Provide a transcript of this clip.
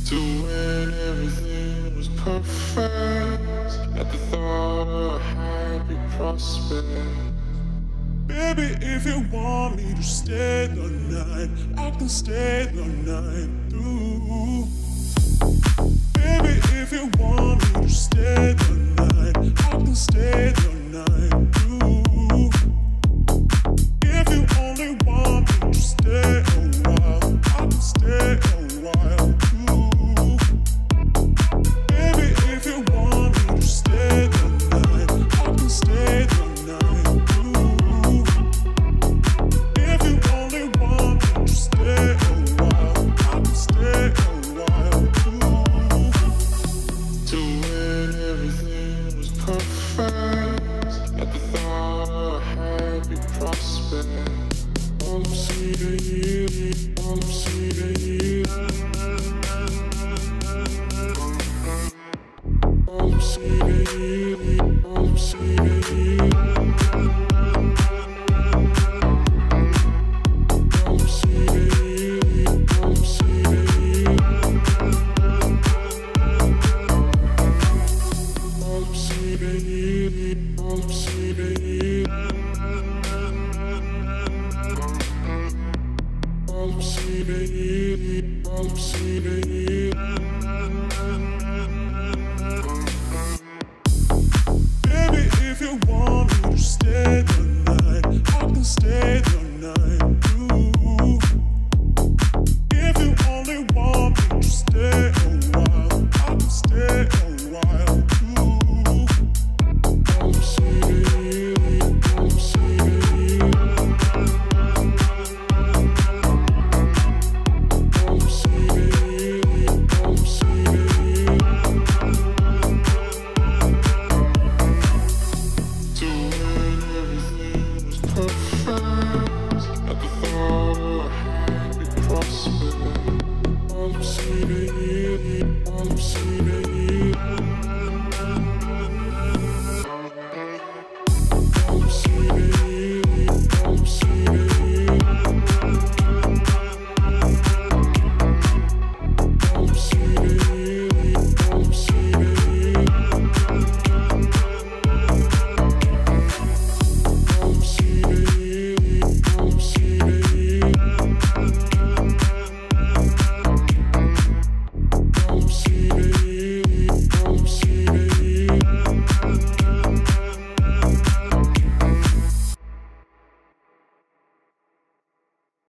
To when everything was perfect, at the thought of a happy prospect. Baby, if you want me to stay the night, I can stay the night through. Baby, if you want me to stay the night, I can stay the night through. If you only want me to stay a while, I can stay a while too. Baby, if you want me to stay the night, I can stay the night through. If you only want me to stay a while, I can stay a while too. To when everything was perfect, at the thought of a happy prospect. All I'm seeing, all I'm seeing, all I'm seeing, all I'm seeing. Baby, if you want me to stay the night, I can stay the night through. If you only want me to stay a while, I can stay a while too. All I'm seeing, all I'm seeing. All I'm seeing, all I'm seeing. To when everything was perfect, at the thought of a happy prospect. All I'm seeing, all I'm seeing.